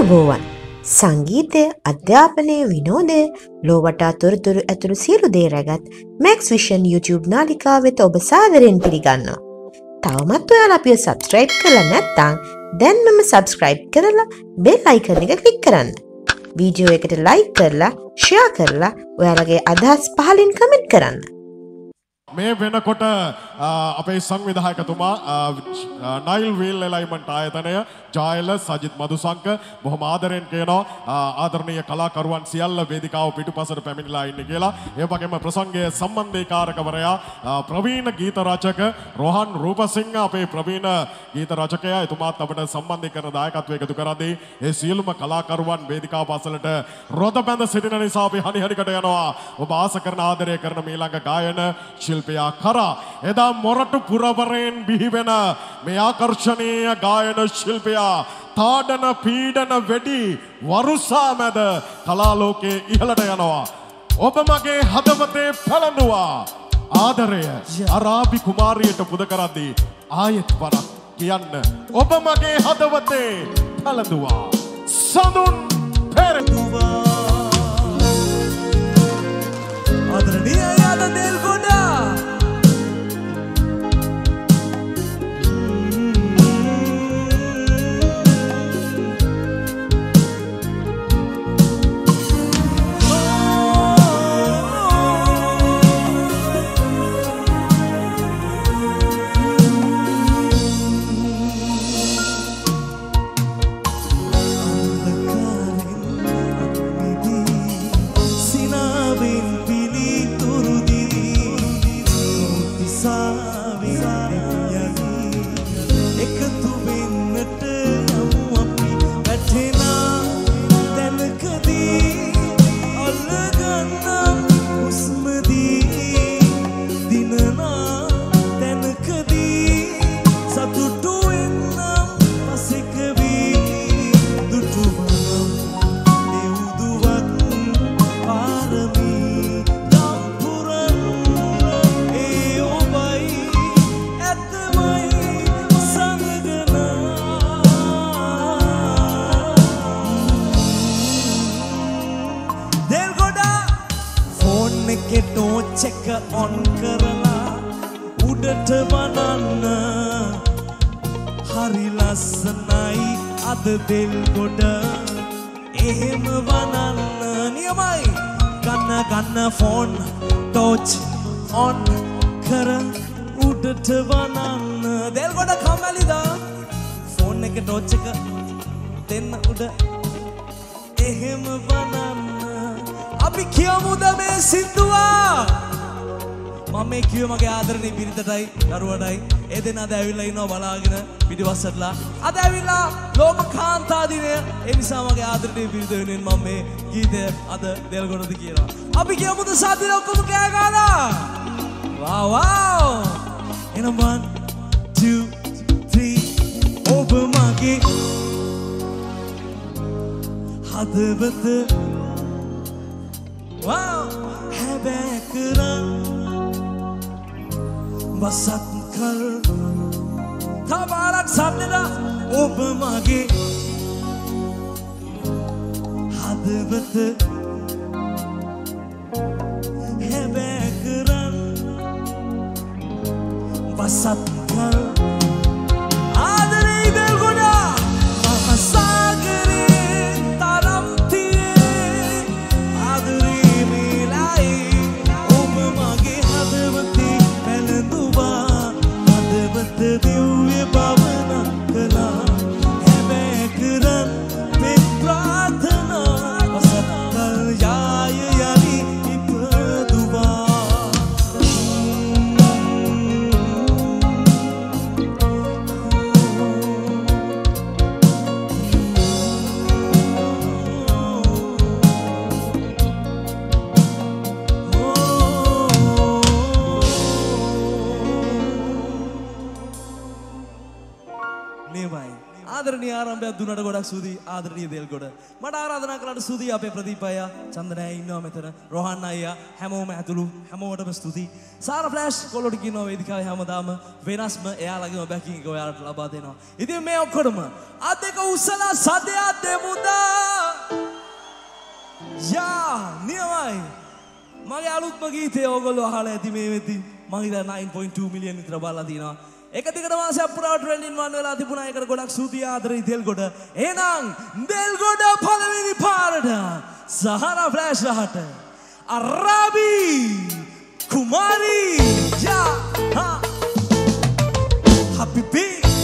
බෝවන්. සංගීතය, අධ්‍යාපනය, විනෝදය, ලෝවටා තොරතුරු ඇතුළු සියලු දේ රැගත් Max Vision YouTube නාලිකාව වෙත ඔබ සාදරයෙන් පිළිගන්නවා. තවමත් ඔයාලා අපිව subscribe කරලා නැත්නම් දැන්මම subscribe කරලා bell icon එක click කරන්න. වීඩියෝ එකට like කරලා share කරලා ඔයාලගේ අදහස් පහලින් comment කරන්න. මේ වෙනකොට අපේ සංවිධායකතුමා නයිල් වීල් එලයිමන්ට් ආයතනය ජායල සජිත් මදුසංක බොහොම ආදරෙන් කියනවා ආදරණීය කලාකරුවන් සියල්ල වේදිකාව පිටුපසට පැමිණලා ඉන්නේ කියලා. ඒ වගේම ප්‍රසංගයේ සම්බන්ධීකාරකවරයා ප්‍රවීණ ගීත රචක රෝහන් රූපසිංහ අපේ ප්‍රවීණ ගීත රචකයා එතුමාත් අපට සම්බන්ධීකරන දායකත්වය එකතු කරද්දී ඒ සියලුම කලාකරුවන් වේදිකාව පසලට රොද බැඳ සිටින නිසා අපි හනිහනිකට යනවා. ඔබ ආස කරන ආදරය කරන මීළඟ ගායන ශිල්පියා කරා එදා මොරටු පුරවරයෙන් බිහිවෙන මේ ආකර්ෂණීය ගායන ශිල්පියා තාඩන පීඩන වෙඩි වරුසා මැද කලාලෝකයේ ඉහළට යනවා. ඔබ මගේ හදවතේ පැලඳුවා ආදරය අරාබි කුමාරියට පුද කරද්දී ආයෙත් වරක් කියන්න ඔබ මගේ හදවතේ පැලඳුවා සඳුන් පෙරදුවා ආදරණීය යාද දෙල්ගොඩා on කරලා උඩට වනන්න හරි ලස්සනයි අද දෙල්ගොඩ එහෙම වනන්න නියමයි ගන්න ෆෝන් ටෝච් on කර උඩට වනන්න දෙල්ගොඩ කම්මැලිද ෆෝන් එක ටෝච් එක දෙන්න උඩ එහෙම වනන්න අපි කියමුද මේ සින්දුවා මම මේ කිව්වේ මගේ ආදරණීය බිරිඳටයි දරුවටයි ඒ දෙන්න අද ඇවිල්ලා ඉන්නවා බලාගෙන පිටිපස්සටලා අද ඇවිල්ලා ලෝක කාන්තා දිනය ඒ නිසා මගේ ආදරණීය බිරිඳ වෙනුවෙන් මම මේ ගීතය අද දෙල්ගොඩද කියනවා අපි කියමුද සාදින ඔක්කොම කෑ ගහලා වාව් එනම් 1 2 3 ඔබ මගේ හදවත wow හැබැයි කරන් වසත් කල් තවරක් සම්නෙලා ඔබ මගේ හදවත හැබැයි කරන් වසත් කල් ආදරේ දෙල්ගොඩා මම සාගරේ තරම් තියේ ආදරේ මේලයි ඔබ මගේ හදවතේ පැලඳුවා හදවත දිව්‍ය භවන කළා හැබැයි කරන් මේ ප්‍රාර්ථනා වසත් කල් ආදරණීය ආරම්භයක් දුන්නට ගොඩක් ස්තුතියි ආදරණීය දෙල්ගොඩ. මට ආරාධනා කළාට ස්තුතියි අපේ ප්‍රදීප අයියා, චන්දන අයියා ඉන්නවා මෙතන, රෝහන් අයියා, හැමෝම ඇතුළු හැමෝටම ස්තුතියි. සාරා ෆ්ලෑෂ් කොල්ලොට කියනවා වේදිකාවේ හැමදාම වෙනස්ම එයාලගේම බැකින් එක ඔයාලට ලබා දෙනවා. ඉතින් මේ ඔක්කොටම අත් දෙක උස්සලා සදයක් දෙමුදා. යා නියමයි. මගේ අලුත්ම ගීතය ඕගොල්ලෝ අහලා ඇති මේ වෙද්දි. මම ඉතින් 9.2 මිලියන් විතර බලලා තිනවා. එක දිගට මාසයක් පුරා ට්‍රෙන්ඩින් වන් වෙලා තිබුණා. ඒකට ගොඩක් ස්තුතියි ආදරේ දෙල්ගොඩ. එහෙනම් දෙල්ගොඩ පළවෙනි පාරට සහරා ෆ්ලෑෂ් රහට අරාබි කුමාරි යා හා habibi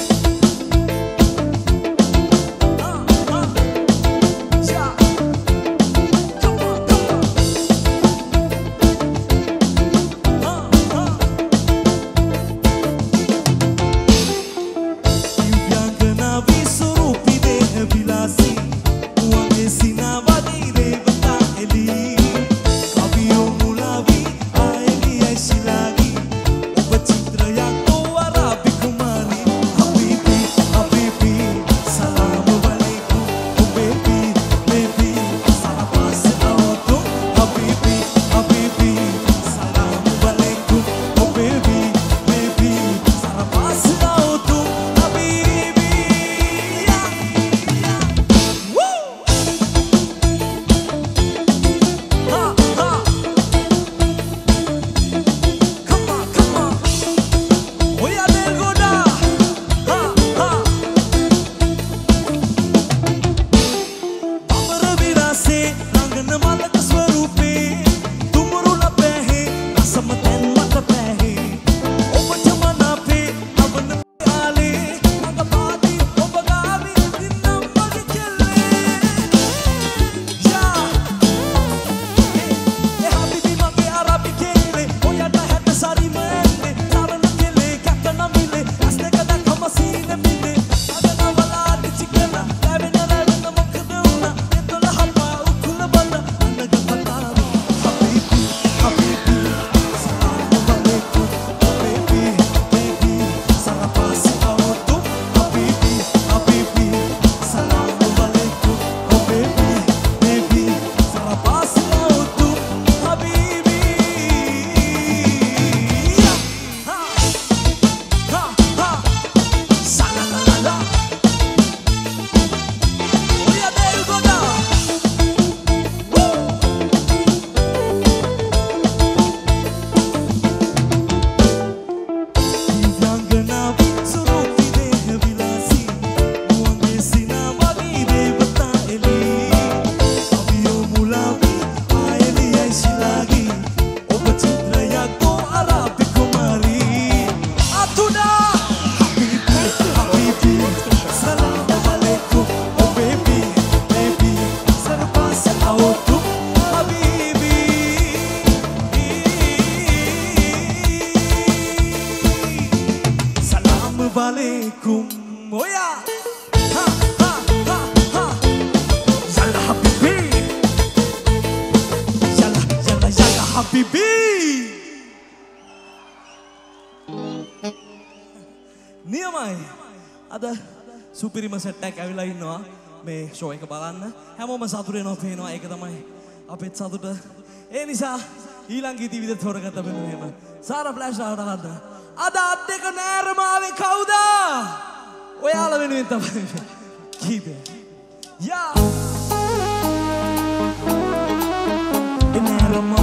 සුපිරිම සෙට් එකක් ඇවිල්ලා ඉන්නවා මේ ෂෝ එක බලන්න. හැමෝම සතුට වෙනවා පේනවා. ඒක තමයි අපෙත් සතුට. ඒ නිසා ඊළඟ ගීත විදිහට තෝරගත්ත මෙන්න මෙහෙම. සාරා ෆ්ලෑෂ් ආවට ගන්න. අද අත් දෙක නෑරම ආවේ කවුද? ඔයාලා වෙනුවෙන් තමයි. කීපේ. යා. නෑරම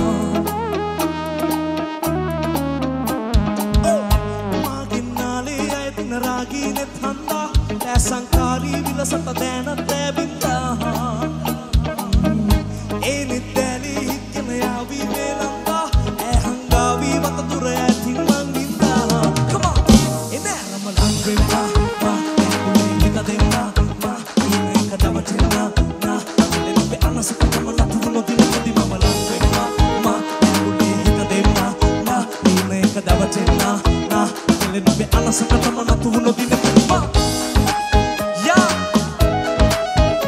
Ragine thanda sankari vilasata dena tebinda eni teli hitkena yavi velanda e hangavi watadura athin manginda come on ene ramalangrema ma eka denna ma eka davatina na ene anasaka tamala tuno dinati mamalangrema ma eka denna ma eka davatina na ene anasaka tamala tuno dinati ma ya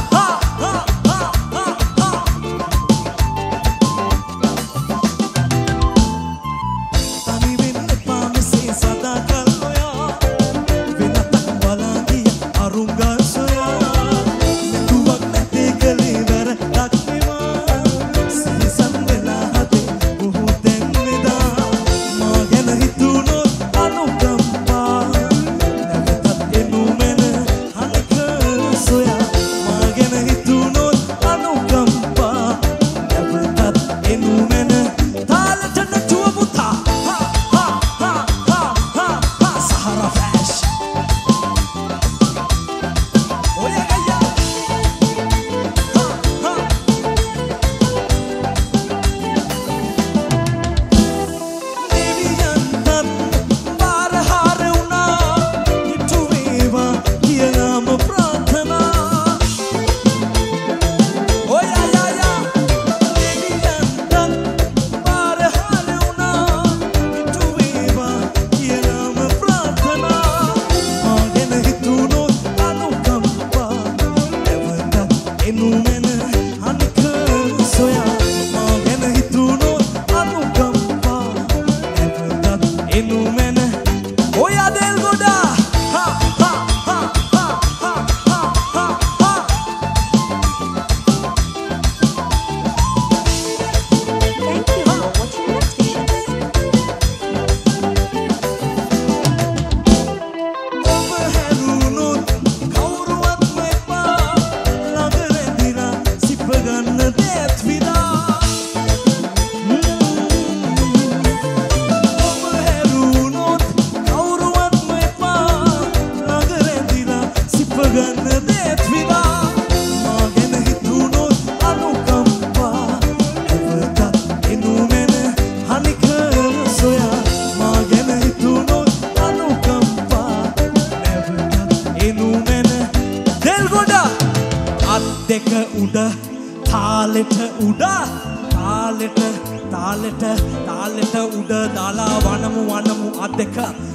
තාලෙට උඩ දාලා වනමු අදක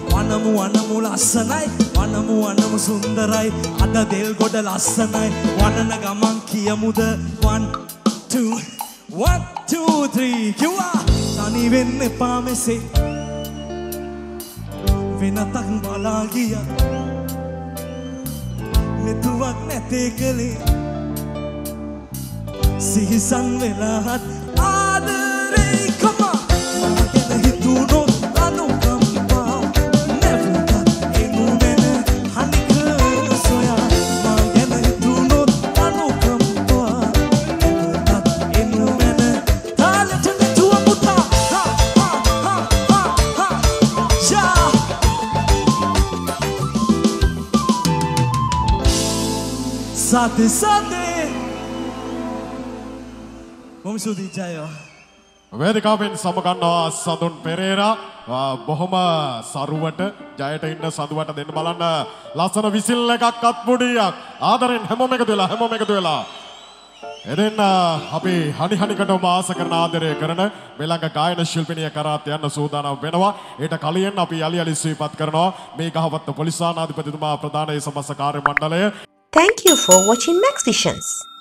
වනමු ලස්සනයි වනමු සුන්දරයි අද දෙල් ගොඩ ලස්සනයි වනන ගමන් කියමුද 1 2 3 කිව්වා තනි වෙන්න එපා මෙසේ වෙනතක් බලා ගියා මෙතුවක් නැතේ කලේ සිහිසන් වෙලාත් ආදරේ කමා මම ගැන හිතුනොත් අනුකම්පා නැවත එනු වෙන හනික සොයා මම ගැන හිතුනොත් අනුකම්පා නැවත එනු වෙන තාලෙට නැතුව පුතා යා සාදේ සාදේ මොම්සුදී ජයෝ වේදිකාවෙන් සමගන්නවා සඳුන් පෙරේරා බොහොම සරුවට ජයට ඉන්න සඳුවට දෙන්න බලන්න ලස්සන විසිල් එකක් අත්මුඩියක් ආදරෙන් හැමෝම එකතු වෙලා එදෙන්න අපි හනිකටම ආස කරන ආදරය කරන මෙලඟ ගායන ශිල්පිනිය කරාත් යන්න සූදානම් වෙනවා ඊට කලින් අපි යලි සිහිපත් කරනවා මේ ගහවත්ත පොලිස් ආනාධිපතිතුමා ප්‍රධාන සමස්ත කාර්ය මණ්ඩලය Thank you for watching Max Visions.